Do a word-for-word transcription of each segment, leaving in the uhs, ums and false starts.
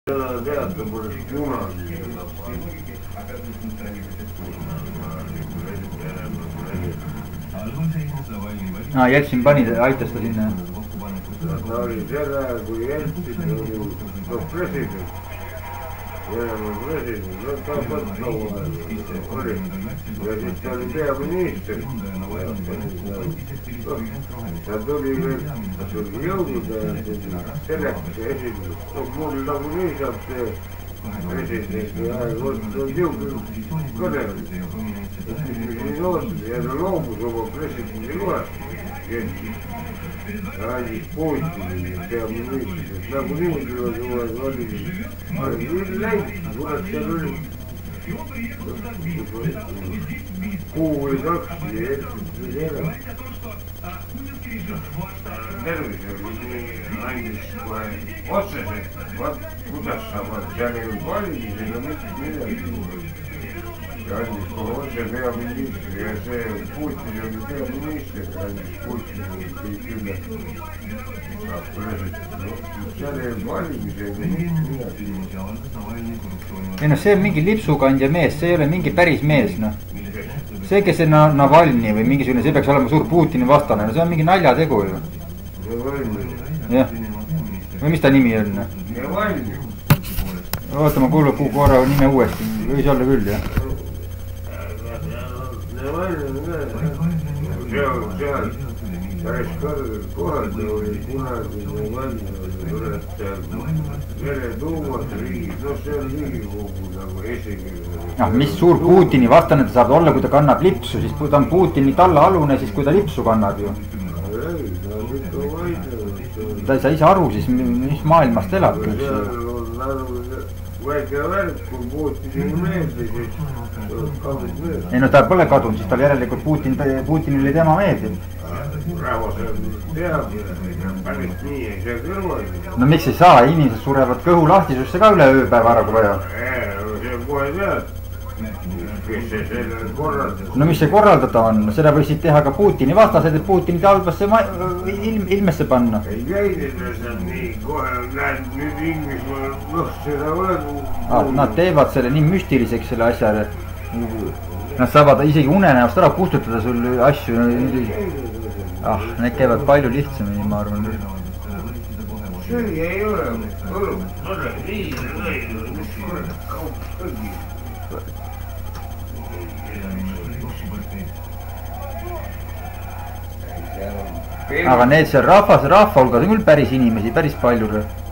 teada pole kunagi. aa, Jeltsin pani, aitas ta sinna. Ta oli selle, kui Jeltsin oli president. Venemaa president, no ta polnud kaua oli. Ja siis ta oli peaminister. Ta tuli veel jõududa selleks esindus. Mul nagu nii saab see presidendi aeg olnud jõudu kõne. Siin ootab ja ta loobus oma presidendi loest. Ta andis Putini peaministrit. Nagu niimoodi oli küll läinud, kurat seal oli kuu või kaks ja Jeltsin tuli ära. Tervis oli andis kohe otseselt, vaat kuidas saavad, seal ei olnud valimisi ega mitte midagi. Ta andis kohe otse peaministri ja see Putin oli peaminister, ta andis Putinile kõik üle. Saab president, seal ei olnud valimisi ega mitte midagi. ei noh, see on mingi lipsukandja mees, see ei ole mingi päris mees, noh. See, kes on Navalni või mingisugune, see peaks olema suur Putini vastane, no see on mingi naljategu ju. jah, või mis ta nimi on? oota, ma kuulen kuu korra nime uuesti, võis olla küll, jah. seal, seal päris kõrgel kohal ta oli kunagi Navalni, Vene Duumas riigis, no see on Riigikogu nagu esikirja. noh, mis suur Putini vastane ta saab olla, kui ta kannab lipsu, siis kui ta on Putini tallaalune, siis kui ta lipsu kannab ju. ta ei saa ise aru siis, mis maailmast elab. väike värk, kui Putinile meeldis, siis kadus meeldis. ei no ta pole kadunud, siis tal järelikult Putin, Putinile tema meeldib. Rahvas teab, päris nii ei saa kõrval. no miks ei saa, inimesed surevad kõhu lahtisusse ka üle ööpäeva ära, kui vaja. see on kohe tead, kes see selle korraldab. no mis see korraldada on, seda võisid teha ka Putini vastased, et Putinit halbasse ilm, ilmesse panna. ei käidele seal nii, kohe näed nüüd Inglismaal, noh seda võrgu. Ah, nad teevad selle nii müstiliseks selle asja. Nad saavad isegi unenäost ära kustutada sul asju. ah, need käivad palju lihtsamini, ma arvan. see ei ole, õlu, ole nii, mis kurat kaup kõigi. aga need seal rahvas, rahva hulgas on küll päris inimesi, päris palju.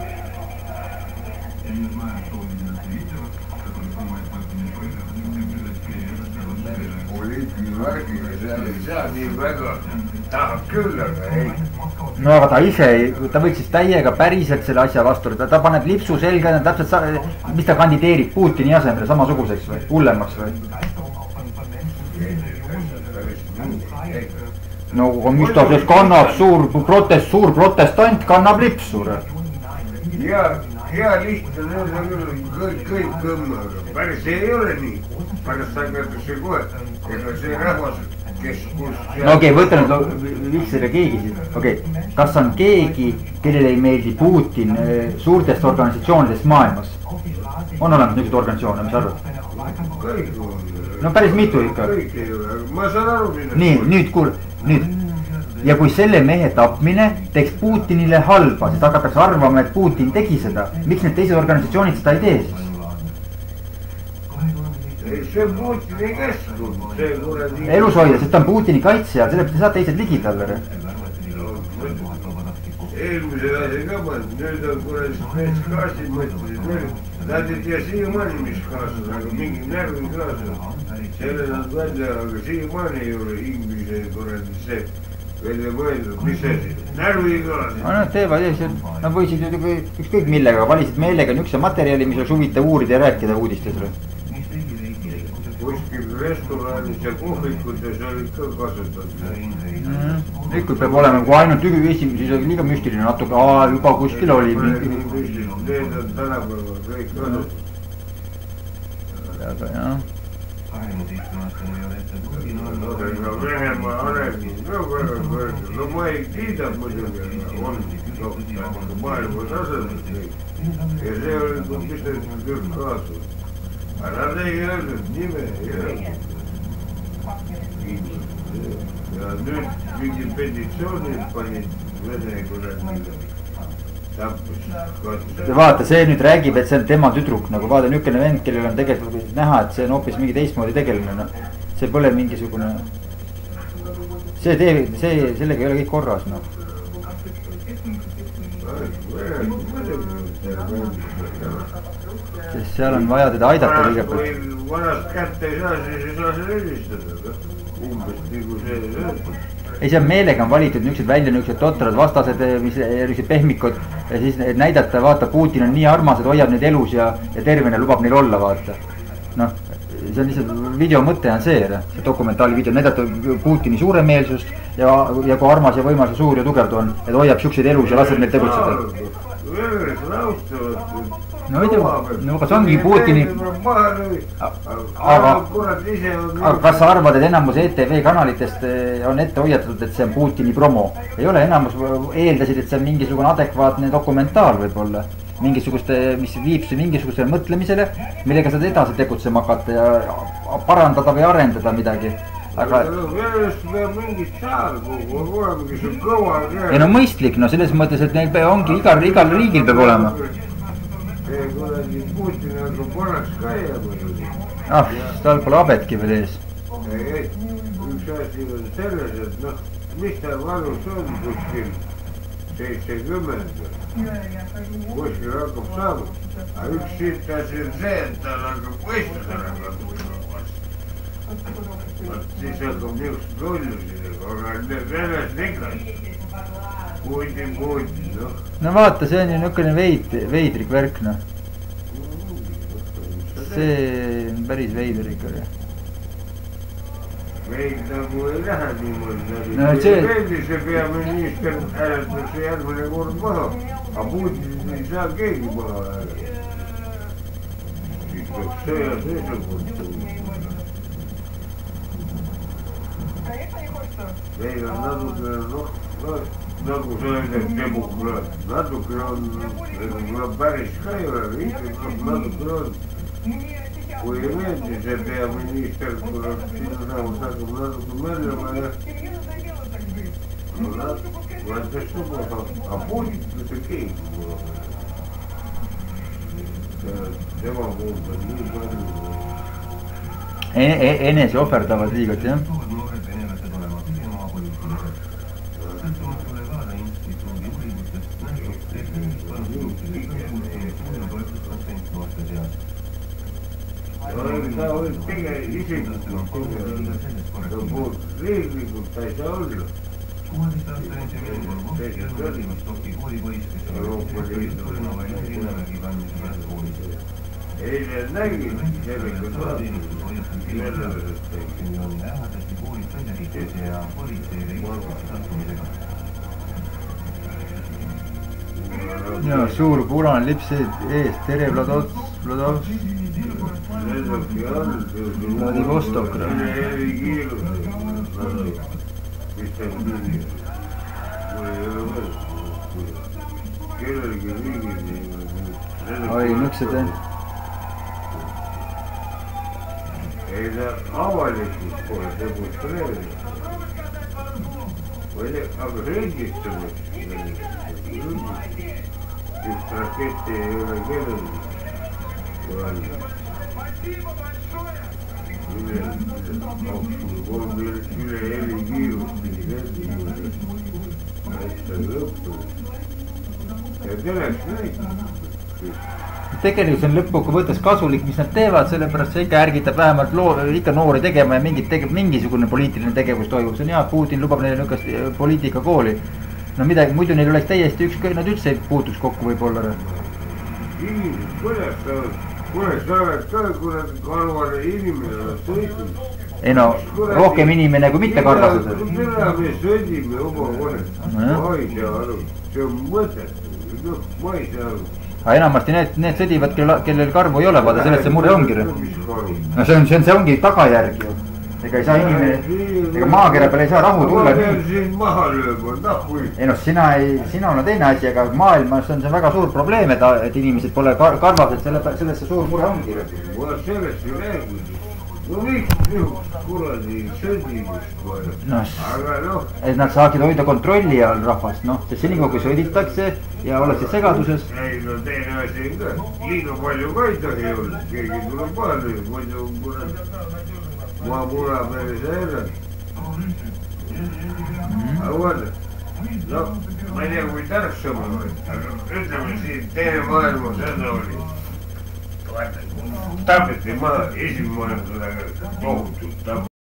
poliitikavärgiga seal ei saa nii väga, tahab küll, aga ei. no aga ta ise, ta võiks siis täiega päriselt selle asja vastu, ta, ta paneb lipsu selga, täpselt, mis ta kandideerib Putini asemele samasuguseks või hullemaks või? no mis ta siis kannab, suur protest, suur protestant kannab lipsu. ja, ja lihtne, need on küll kõik, kõik kõmmaga, päris ei ole nii, pärast hakatakse kohe, ega see rahvas, kes kus... no okei okay,, võta nüüd, miks selle keegi siis, okei okay., kas on keegi, kellele ei meeldi Putin suurtest organisatsioonidest maailmas? on olemas niisuguseid organisatsioone, mis arvad? kõik on. no päris mitu ikka. kõik ei ole, ma saan aru millest. nii, nüüd kuule, nüüd ja kui selle mehe tapmine teeks Putinile halba, siis hakatakse arvama, et Putin tegi seda, miks need teised organisatsioonid seda ei tee siis? ei, see on Putini keskkond, see kuradi... elus hoida, sest ta on Putini kaitsja, sellepärast ei saa teised ligi talle. eelmisel asja ka pannud, nüüd on kuradi spetskaasid mõtlesid, nad ei tea siiamaani, mis kaasas, aga mingi närvi kaasas. selle nad välja, aga siiamaani ei ole Inglise kuradi see välja mõeldud, mis asi, närvi kaasas. no nad teevad, nad võisid ju ükskõik millega, valisid meelega niisuguse materjali, mis oleks huvitav uurida ja rääkida uudistes. kuskil restoranis ja kohvikutes olid ka kasutatud. Mm, ikka peab olema, kui ainult esimene, siis oli liiga müstiline natuke, aa, juba kuskil oli. Need on tänapäeval kõik kasutatud. aga jah, ega Venemaa arengid ka väga kõrged. No ma ei kiida muidugi, on maailma tasemel ja see oli kui pistetanud kõik kaasa. Aga nad ei öelnud nime ei öelnud. Ja nüüd mingi petitsioonid panid Vene kuradi tappus katse. Vaata, see nüüd räägib, et see on tema tüdruk, nagu vaata nükene vend, kellel on tegelikult näha, et see on hoopis mingi teistmoodi tegeline, noh. See pole mingisugune, see tee, see, sellega ei ole kõik korras, noh. Sest seal on vaja teda aidata kõigepealt. Kui vanast kätte ei saa, siis ei saa see helistada, umbes nagu see öeldud. Ei, see on meelega on valitud niisugused välja niisugused totrad vastased, mis niisugused pehmikud ja siis näidata, vaata, Putin on nii armas, et hoiab neid elus ja, ja tervena lubab neil olla, vaata. Noh, see on lihtsalt, video mõte on see, see dokumentaali video, näidata Putini suuremeelsust ja, ja kui armas ja võimas ja suur ja tugev ta on, et hoiab niisuguseid elus ja laseb neil tegutseda. No ei tea, no kas ongi Putini, aga, aga kas sa arvad, et enamus E T V kanalitest on ette hoiatatud, et see on Putini promo? Ei ole, enamus eeldasid, et see on mingisugune adekvaatne dokumentaal võib-olla. Mingisugust, mis viib see mingisugusele mõtlemisele, millega saad edasi tegutsema hakata ja parandada või arendada midagi. Aga ei no mõistlik, no selles mõttes, et neil ongi igal, igal riigil peab olema. See kuradi Putin hakkab vanaks käia muidugi. Ah, tal pole abetki veel ees. Ei, ei, üks asi on selles, et noh, mis ta vanus on kuskil seitsekümmend. Kuskil hakkab saama. Aga üks siit asi on see, et tal hakkab võistlusele hakkab vastu. Siis hakkab niisugust lollusid, aga sellest ikkas. Putin, Putin, noh. No vaata, see on ju niisugune veid, veidrik värk, noh. See on päris veider ikka. Meil nagu ei lähe niimoodi läbi. No see... Meeldi see peaminister hääletab see järgmine kord maha. Aga Putin ei saa keegi maha hääletada. Siis peaks sõja seisukord. Meil on natuke, noh, noh. Nagu sa öeldad, demokraat, natuke on, nagu päris ka ei ole, ikka natuke on. Kui ei meeldi see peaminister, tuleb siin raamas hakkab natuke mõtlema ja võttes lubada, aga Putin see keegi pole. Tema poolt on nii palju. Enese ohverdavad liigot, jah? Ta võib tege isiklikult ta poolt riiklikult ta ei saa olla. Euroopa Liidu eile nägin sellega saab ja suur punane lips ees, tere Vladovs, Vladovs. Vladivostok. Oi, niisugused jah. Ei ta avalikult pole demonstreerinud. Aga riigist üks raketti ei ole kellelgi. Üle heli kiirust pidi käsi, et see lõppu. Ja teleks näitab. Tegelikult see on lõppkokkuvõttes kasulik, mis nad teevad, sellepärast see ikka ärgitab vähemalt loo, ikka noori tegema ja mingit tege, mingisugune poliitiline tegevus toimub. See on hea, Putin lubab neile niisugust poliitikakooli. No midagi, muidu neil oleks täiesti ükskõi, nad üldse ei puutuks kokku võib-olla. Inimesed, kuidas sa oled? Kuidas sa oled ka, kuidas karvane inimene on sõitnud? Ei no, rohkem inimene kui mitte karvased. Mida me sõdime oma konet? Ma ei saa aru, see on mõtet. Ma ei saa aru. aga enamasti need, need sõdivad, kellel, kellel karvu ei ole, vaata sellest see mure ongi. no see on, see on, see ongi tagajärg ju. ega ei saa inimene, ega maakera peal ei saa rahu tulla. ei noh, sina ei, sina on teine asi, aga maailmas on see väga suur probleem, et, et inimesed pole kar karvased, selle, sellest see suur mure ongi. sellest ei räägi. no miks niisugust kuradi sõdimist vaja, aga noh. et nad saaksid hoida kontrolli all rahvast, noh, sest senikaua kui sõditakse ja ollakse segaduses. ei no teine asi on ka, liiga palju ka ei tohi olla, keegi tuleb palju, muidu kuradi maa muna päris ära. aga vaata, no ma ei tea, kui tark sa mul oled, aga ütleme siin teine maailmasõda oli. vaata, tapeti maha, esimene maailmasõda tohutult tapeti.